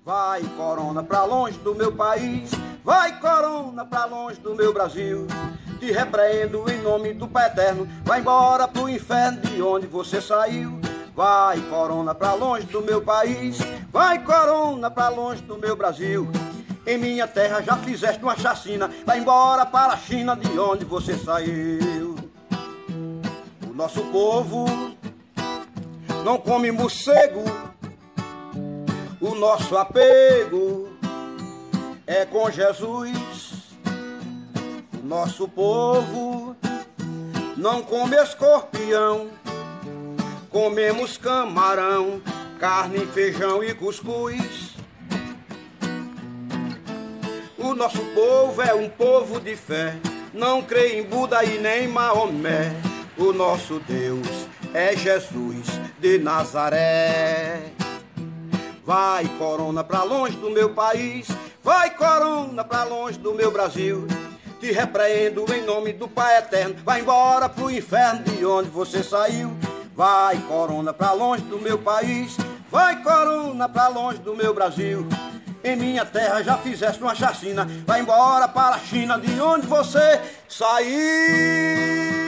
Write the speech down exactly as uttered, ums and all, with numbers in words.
Vai, corona, pra longe do meu país. Vai, corona, pra longe do meu Brasil. Te repreendo em nome do Pai Eterno. Vai embora pro inferno de onde você saiu. Vai, corona, pra longe do meu país. Vai, corona, pra longe do meu Brasil. Em minha terra já fizeste uma chacina. Vai embora para a China de onde você saiu. O nosso povo não come morcego. O nosso apego é com Jesus. O nosso povo não come escorpião. Comemos camarão, carne, feijão e cuscuz. O nosso povo é um povo de fé, não crê em Buda e nem Maomé. O nosso Deus é Jesus de Nazaré. Vai, corona, pra longe do meu país. Vai, corona, pra longe do meu Brasil. Te repreendo em nome do Pai Eterno. Vai embora pro inferno de onde você saiu. Vai, corona, pra longe do meu país. Vai, corona, pra longe do meu Brasil. Em minha terra já fizeste uma chacina. Vai embora para a China de onde você saiu.